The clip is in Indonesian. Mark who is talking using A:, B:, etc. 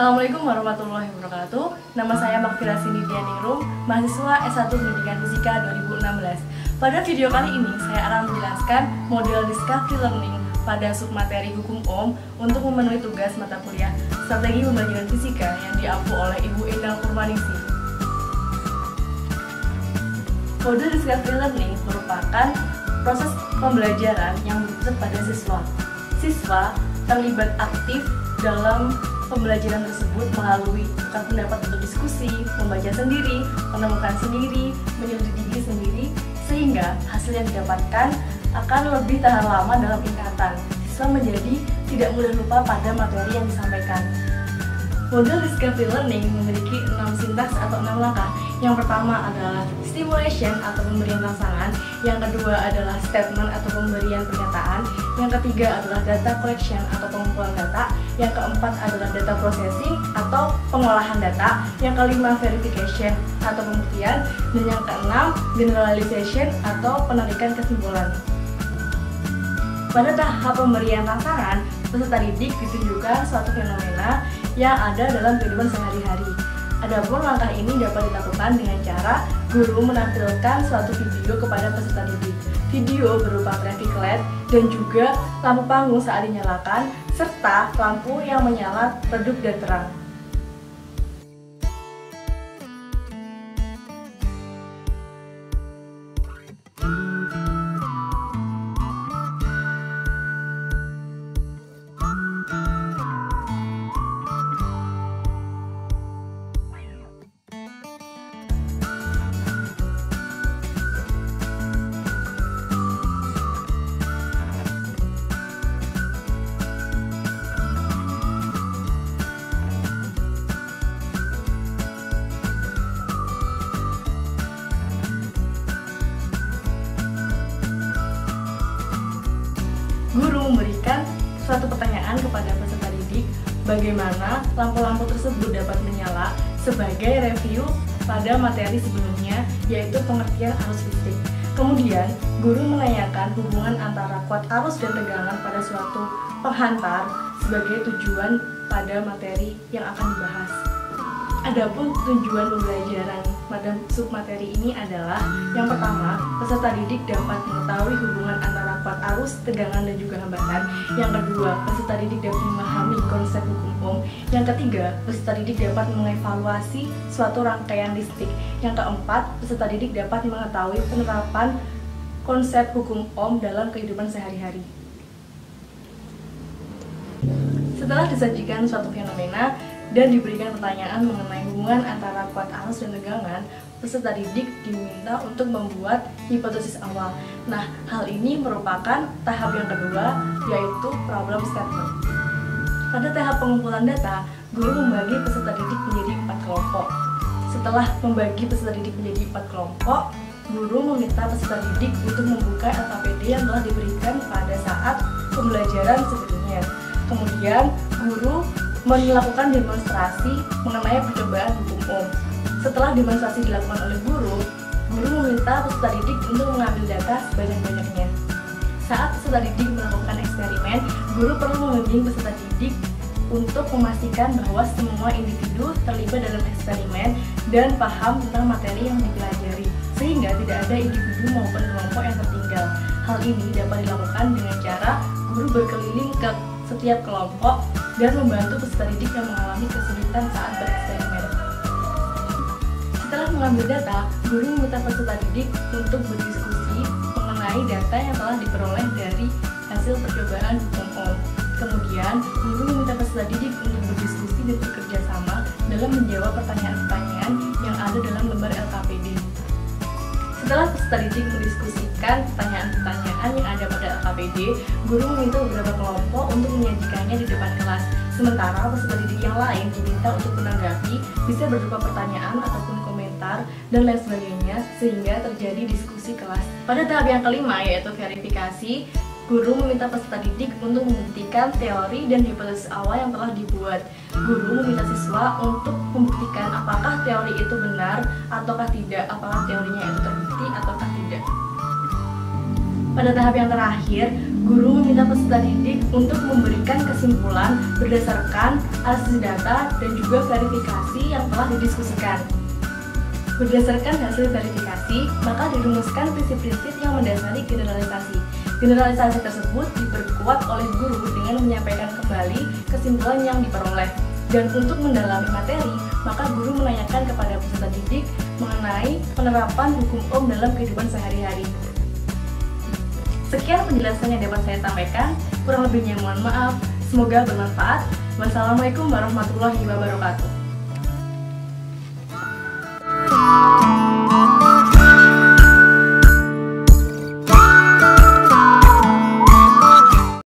A: Assalamualaikum warahmatullahi wabarakatuh. Nama saya Makfira Sindidia Ningrum, mahasiswa S1 Pendidikan Fisika 2016. Pada video kali ini, saya akan menjelaskan model discovery learning pada submateri hukum Ohm untuk memenuhi tugas mata kuliah strategi pembelajaran fisika yang diampu oleh Ibu Endang Purwaningsi. Model discovery learning merupakan proses pembelajaran yang berpusat pada siswa. Siswa terlibat aktif dalam pembelajaran tersebut melalui tukar pendapat untuk diskusi, membaca sendiri, menemukan sendiri, menyelidiki sendiri, sehingga hasil yang didapatkan akan lebih tahan lama dalam ingatan. Siswa menjadi tidak mudah lupa pada materi yang disampaikan. Model discovery learning memiliki 6 sintaks atau 6 langkah. Yang pertama adalah stimulation atau pemberian rangsangan, yang kedua adalah statement atau pemberian pernyataan, yang ketiga adalah data collection atau pengumpulan data, yang keempat adalah data processing atau pengolahan data, yang kelima verification atau pembuktian, dan yang keenam generalization atau penarikan kesimpulan. Pada tahap pemberian rangsangan, peserta didik ditunjukkan suatu fenomena yang ada dalam kehidupan sehari-hari. Adapun langkah ini dapat dilakukan dengan cara guru menampilkan suatu video kepada peserta didik. Video berupa traffic light dan juga lampu panggung saat dinyalakan, serta lampu yang menyala redup dan terang. Guru memberikan suatu pertanyaan kepada peserta didik bagaimana lampu-lampu tersebut dapat menyala sebagai review pada materi sebelumnya, yaitu pengertian arus listrik. Kemudian, guru menanyakan hubungan antara kuat arus dan tegangan pada suatu penghantar sebagai tujuan pada materi yang akan dibahas. Adapun tujuan pembelajaran pada submateri ini adalah yang pertama, peserta didik dapat mengetahui hubungan antara kuat arus, tegangan, dan juga hambatan. Yang kedua, peserta didik dapat memahami konsep hukum Ohm. Yang ketiga, peserta didik dapat mengevaluasi suatu rangkaian listrik. Yang keempat, peserta didik dapat mengetahui penerapan konsep hukum Ohm dalam kehidupan sehari-hari. Setelah disajikan suatu fenomena dan diberikan pertanyaan mengenai hubungan antara kuat arus dan tegangan, peserta didik diminta untuk membuat hipotesis awal. Nah, hal ini merupakan tahap yang kedua, yaitu problem statement. Pada tahap pengumpulan data, guru membagi peserta didik menjadi 4 kelompok. Setelah membagi peserta didik menjadi 4 kelompok, guru meminta peserta didik untuk membuka LKPD yang telah diberikan pada saat pembelajaran sebelumnya. Kemudian, guru melakukan demonstrasi mengenai percobaan hukum Ohm. Setelah demonstrasi dilakukan oleh guru meminta peserta didik untuk mengambil data sebanyak-banyaknya. Saat peserta didik melakukan eksperimen, guru perlu membimbing peserta didik untuk memastikan bahwa semua individu terlibat dalam eksperimen dan paham tentang materi yang dipelajari, sehingga tidak ada individu maupun kelompok yang tertinggal. Hal ini dapat dilakukan dengan cara guru berkeliling ke setiap kelompok dan membantu peserta didik yang mengalami kesulitan saat bereksperimen. Setelah mengambil data, guru meminta peserta didik untuk berdiskusi mengenai data yang telah diperoleh dari hasil percobaan hukum Ohm. Kemudian, guru meminta peserta didik untuk berdiskusi dan bekerja sama dalam menjawab pertanyaan-pertanyaan yang ada dalam lembar LKPD. Setelah peserta didik mendiskusikan pertanyaan-pertanyaan yang ada pada LKPD, guru meminta beberapa kelompok untuk menyajikannya di depan kelas. Sementara peserta didik yang lain diminta untuk menanggapi, bisa berupa pertanyaan ataupun komentar dan lain sebagainya, sehingga terjadi diskusi kelas. Pada tahap yang kelima, yaitu verifikasi, guru meminta peserta didik untuk membuktikan teori dan hipotesis awal yang telah dibuat. Guru meminta siswa untuk membuktikan apakah teori itu benar ataukah tidak, apakah teorinya itu terbukti ataukah tidak. Pada tahap yang terakhir, guru meminta peserta didik untuk memberikan kesimpulan berdasarkan analisis data dan juga verifikasi yang telah didiskusikan. Berdasarkan hasil verifikasi, maka dirumuskan prinsip-prinsip yang mendasari generalisasi. Generalisasi tersebut diperkuat oleh guru dengan menyampaikan kembali kesimpulan yang diperoleh. Dan untuk mendalami materi, maka guru menanyakan kepada peserta didik mengenai penerapan hukum Ohm dalam kehidupan sehari-hari. Sekian penjelasan yang dapat saya sampaikan, kurang lebihnya mohon maaf, semoga bermanfaat. Wassalamualaikum warahmatullahi wabarakatuh.